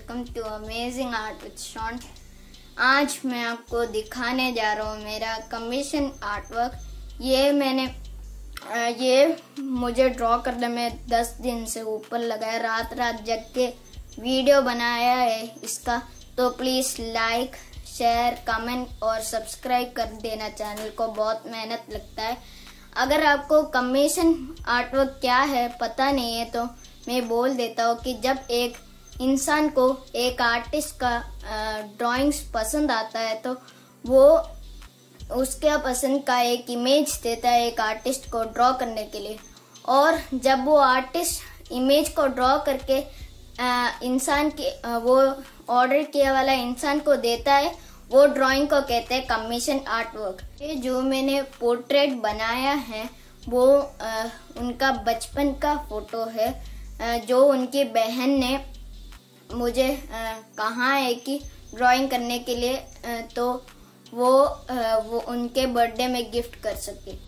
Welcome to amazing art with Shawn. आज मैं आपको दिखाने जा रहा हूँ मेरा कमीशन आर्टवर्क। ये मुझे ड्रॉ करने में 10 दिन से ऊपर लगा है। रात रात जग के वीडियो बनाया है इसका, तो प्लीज लाइक शेयर कमेंट और सब्सक्राइब कर देना चैनल को, बहुत मेहनत लगता है। अगर आपको कमीशन आर्टवर्क क्या है पता नहीं है तो मैं बोल देता हूँ कि जब एक इंसान को एक आर्टिस्ट का ड्राइंग्स पसंद आता है तो वो उसके पसंद का एक इमेज देता है एक आर्टिस्ट को ड्रॉ करने के लिए, और जब वो आर्टिस्ट इमेज को ड्रॉ करके इंसान के वो ऑर्डर किया वाला इंसान को देता है, वो ड्राइंग को कहते हैं कमीशन आर्टवर्क। ये जो मैंने पोर्ट्रेट बनाया है वो उनका बचपन का फोटो है, जो उनकी बहन ने मुझे कहा है कि ड्राइंग करने के लिए, तो वो उनके बर्थडे में गिफ्ट कर सके।